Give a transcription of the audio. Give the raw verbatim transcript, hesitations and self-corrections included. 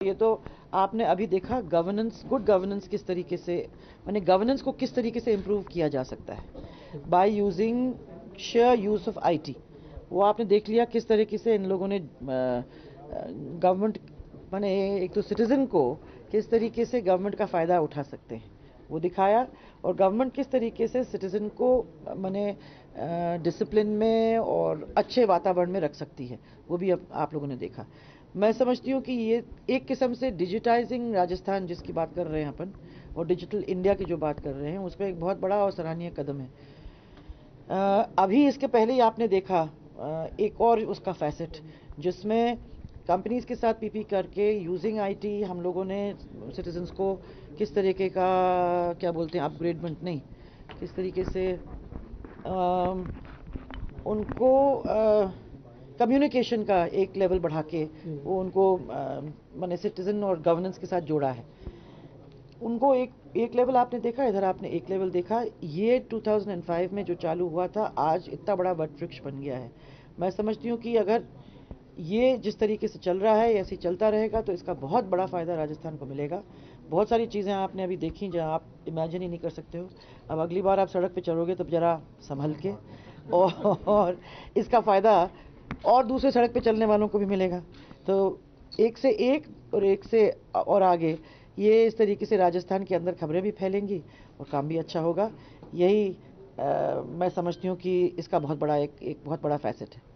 ये तो आपने अभी देखा गवर्नेंस, गुड गवर्नेंस किस तरीके से, माने गवर्नेंस को किस तरीके से इम्प्रूव किया जा सकता है by using share use of IT. वो आपने देख लिया किस तरीके से इन लोगों ने गवर्नमेंट माने एक तो सिटीजन को किस तरीके से गवर्नमेंट का फ़ायदा उठा सकते हैं वो दिखाया, और गवर्नमेंट किस तरीके से सिटीजन को माने डिसिप्लिन में और अच्छे वातावरण में रख सकती है वो भी अब आप लोगों ने देखा। मैं समझती हूँ कि ये एक किस्म से डिजिटाइजिंग राजस्थान जिसकी बात कर रहे हैं अपन, और डिजिटल इंडिया की जो बात कर रहे हैं, उसमें एक बहुत बड़ा और सराहनीय कदम है। आ, अभी इसके पहले ही आपने देखा आ, एक और उसका फैसेट जिसमें कंपनीज के साथ पीपी करके यूजिंग आईटी हम लोगों ने सिटीजन्स को किस तरीके का क्या बोलते हैं अपग्रेडमेंट नहीं, किस तरीके से आ, उनको कम्युनिकेशन का एक लेवल बढ़ा के वो उनको माने सिटीजन और गवर्नेंस के साथ जोड़ा है। उनको एक एक लेवल आपने देखा, इधर आपने एक लेवल देखा। ये दो हज़ार पाँच में जो चालू हुआ था आज इतना बड़ा वट वृक्ष बन गया है। मैं समझती हूँ कि अगर ये जिस तरीके से चल रहा है ऐसे चलता रहेगा तो इसका बहुत बड़ा फ़ायदा राजस्थान को मिलेगा। बहुत सारी चीज़ें आपने अभी देखी जहाँ आप इमेजिन ही नहीं कर सकते हो। अब अगली बार आप सड़क पे चलोगे तो ज़रा संभल के, और इसका फ़ायदा और दूसरे सड़क पे चलने वालों को भी मिलेगा। तो एक से एक और एक से और आगे ये इस तरीके से राजस्थान के अंदर खबरें भी फैलेंगी और काम भी अच्छा होगा। यही आ, मैं समझती हूँ कि इसका बहुत बड़ा एक एक बहुत बड़ा फैसेट है।